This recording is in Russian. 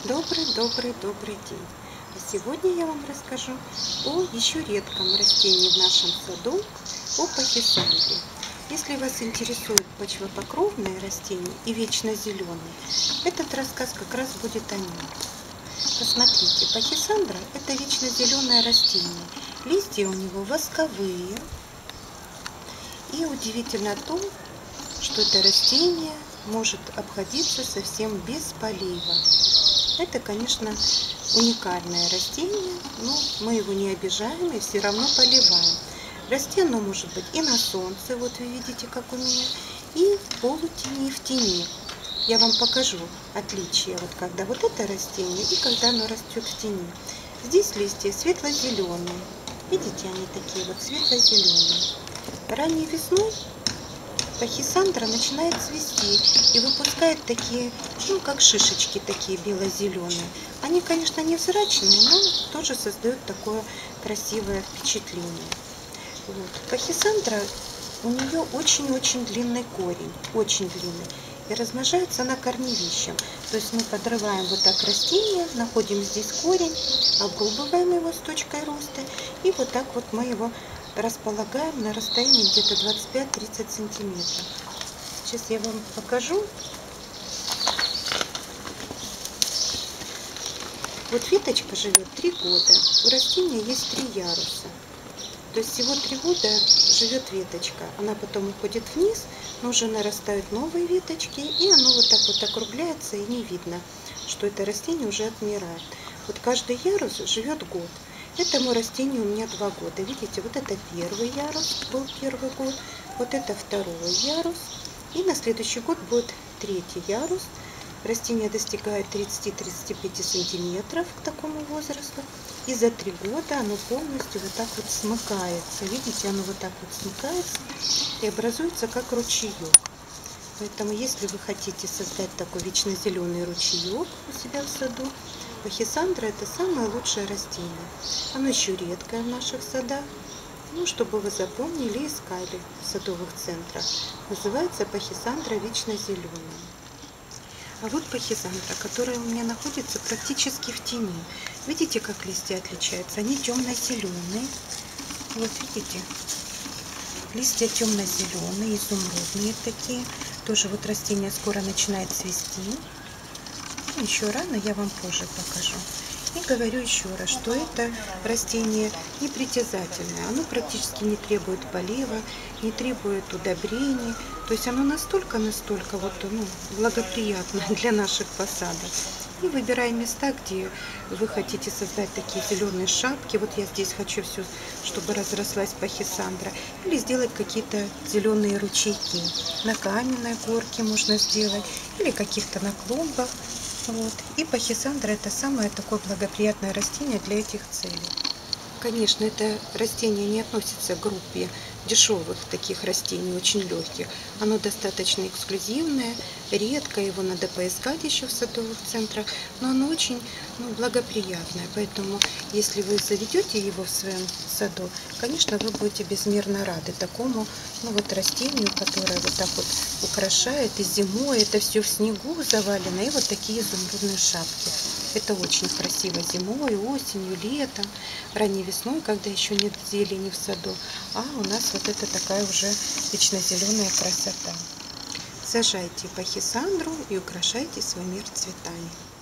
Добрый день! А сегодня я вам расскажу о еще редком растении в нашем саду, о пахисандре. Если вас интересуют почвопокровные растения и вечно зеленые, этот рассказ как раз будет о нем. Посмотрите, пахисандра – это вечно зеленое растение. Листья у него восковые. И удивительно то, что это растение может обходиться совсем без полива. Это, конечно, уникальное растение, но мы его не обижаем и все равно поливаем. Расти оно может быть и на солнце, вот вы видите, как у меня, и в полутени, и в тени. Я вам покажу отличие, вот когда вот это растение и когда оно растет в тени. Здесь листья светло-зеленые. Видите, они такие вот светло-зеленые. Ранней весной пахисандра начинает цвести и выпускает такие, как шишечки такие бело-зеленые. Они, конечно, невзрачные, но тоже создают такое красивое впечатление. Вот. Пахисандра, у нее очень-очень длинный корень, очень длинный. И размножается она корневищем. То есть мы подрываем вот так растение, находим здесь корень, обрубываем его с точкой роста. И вот так вот мы его располагаем на расстоянии где-то 25-30 сантиметров. Сейчас я вам покажу. Вот веточка живет 3 года. У растения есть 3 яруса. То есть всего 3 года живет веточка. Она потом уходит вниз, но уже нарастают новые веточки, и оно вот так вот округляется, и не видно, что это растение уже отмирает. Вот каждый ярус живет год. Этому растению у меня 2 года. Видите, вот это первый ярус, был первый год, вот это второй ярус, и на следующий год будет 3-й ярус. Растение достигает 30-35 сантиметров к такому возрасту. И за 3 года оно полностью вот так вот смыкается. Видите, оно вот так вот смыкается и образуется как ручеек. Поэтому, если вы хотите создать такой вечно зеленый ручеек у себя в саду, пахисандра – это самое лучшее растение. Оно еще редкое в наших садах. Ну, чтобы вы запомнили и искали в садовых центрах. Называется пахисандра вечно зеленая. А вот пахисандра, которая у меня находится практически в тени. Видите, как листья отличаются? Они темно-зеленые. Вот видите? Листья темно-зеленые, изумрудные такие. Тоже вот растение скоро начинает цвести. Еще рано, я вам позже покажу. И говорю еще раз, что это растение непритязательное. Оно практически не требует полива, не требует удобрений. То есть оно настолько вот, благоприятно для наших посадок. И выбираем места, где вы хотите создать такие зеленые шапки. Вот я здесь хочу все, чтобы разрослась пахисандра. Или сделать какие-то зеленые ручейки. На каменной горке можно сделать. Или каких-то на клумбах. Вот. И пахисандра – это самое такое благоприятное растение для этих целей. Конечно, это растение не относится к группе дешевых таких растений, очень легких. Оно достаточно эксклюзивное, редко, его надо поискать еще в садовых центрах, но оно очень благоприятное. Поэтому, если вы заведете его в своем саду, конечно, вы будете безмерно рады такому растению, которое вот так вот украшает и зимой, это все в снегу завалено, и вот такие изумрудные шапки. Это очень красиво зимой, осенью, летом, ранней весной, когда еще нет зелени в саду. А у нас вот это такая уже вечно зеленая красота. Сажайте пахисандру и украшайте свой мир цветами.